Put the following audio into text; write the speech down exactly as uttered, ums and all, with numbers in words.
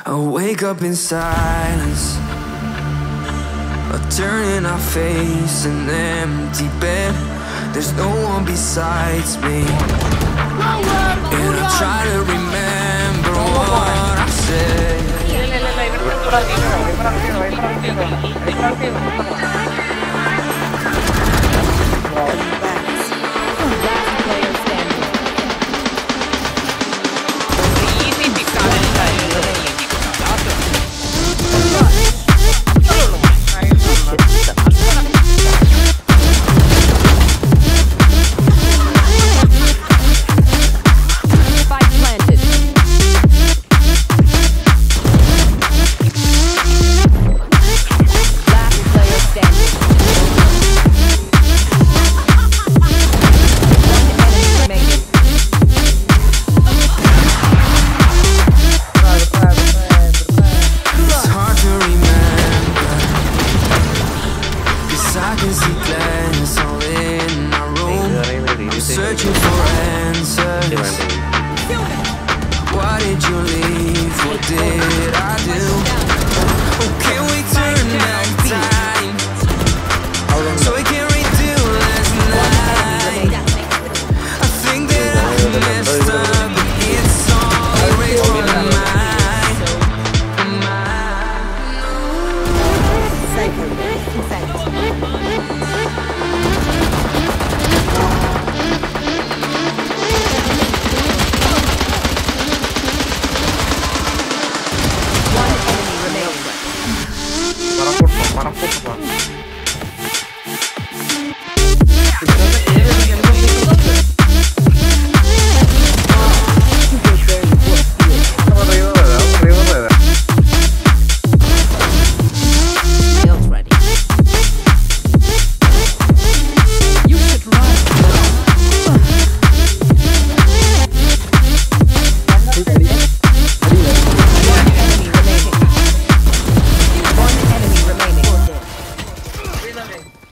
I wake up in silence, I turn in our face, an empty bed. There's no one besides me, and I try to remember what I